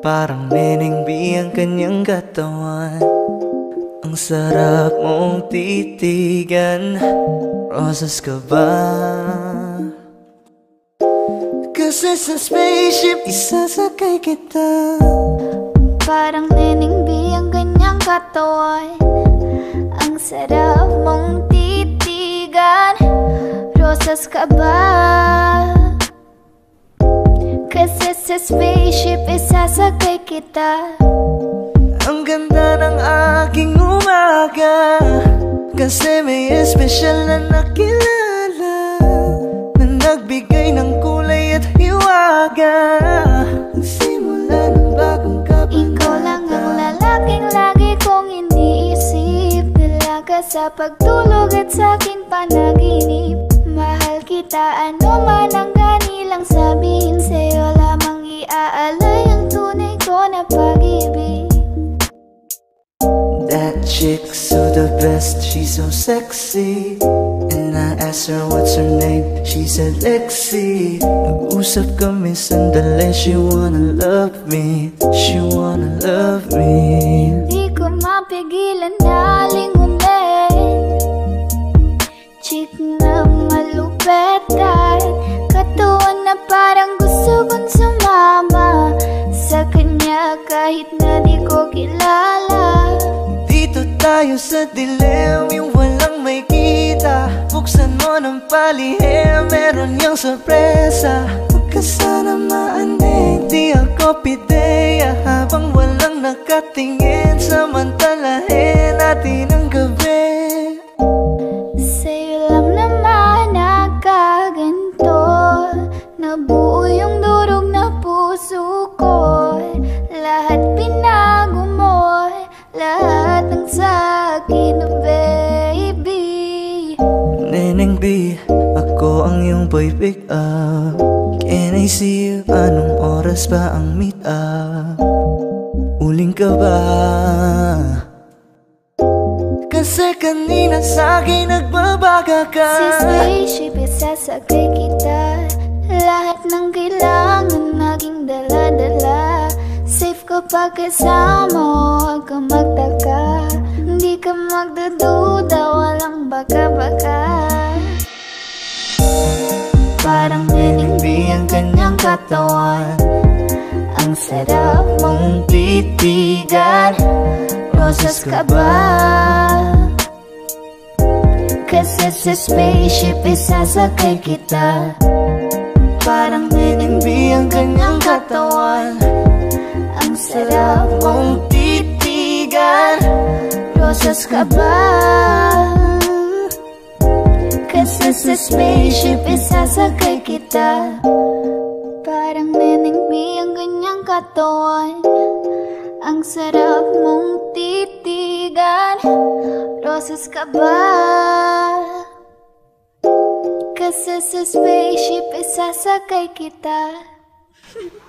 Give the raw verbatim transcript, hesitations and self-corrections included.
Parang neneng B ang kanyang katawan. Ang sarap mong titigan. Rosas ka ba? Kasi sa spaceship isasakay kita. Parang neneng B ang kanyang katawan. Ang sarap mong titigan. Rosas ka ba? Kasi sa spaceship isasakay kita. Ang ganda ng aking umaga, kasi may espesyal na nakilala na nagbigay ng kulay at hiwaga. Nagsimula ng bagong kabanata. Ikaw lang ang lalaking lagi kong iniisip. Dalaga sa pagtulog at sa aking panaginip. Mahal kita, ano man ang ganilang sabihin. Sa'yo lamang iaalay ang tunay ko na pag-ibig. That chick's so the best, she's so sexy. And I asked her what's her name, she said Lexi. Nag-usap kami sandali, she wanna love me, she wanna love me. Di ko mapigilan na lingunin. Chick na malupet at katawan na parang gusto kong sumama sa kanya kahit na di ko kilala. Dito tayo sa dilim, yung walang may kita. Buksan mo ng palihim, meron niyang sorpresa. Huwag ka sana maanig, di ako pideya. Habang walang nakatingin, samantalahin natin ang gabi. Sa'yo lang naman nakaganto. Nabuo yung durog na puso ko. Lahat pinago mo, lahat ng sa'kin, baby. Neneng B, ako ang iyong boy pick up. Can I see you? Anong oras ba ang meet up? Uling ka ba? Kasi kanina sa'kin nagbabaga ka. Si spaceship isasakay kita. Lahat ng kailangan naging dala-dala. Safe kapag kasama, huwag ka magtaka. Hindi ka magdududa, walang baka-baka. Parang neneng B ang kanyang katawan. Ang sarap mong titigan. Rosas ka ba? Kasi sa spaceship isasakay kita. Parang neneng B ang kanyang katawan. Ang sarap mong titigan. Rosas ka ba? Kasi sa spaceship isasakay kita. Parang neneng B ang kanyang katawan. Ang sarap mong titigan. Rosas ka ba? Kasi sa spaceship isasakay kita.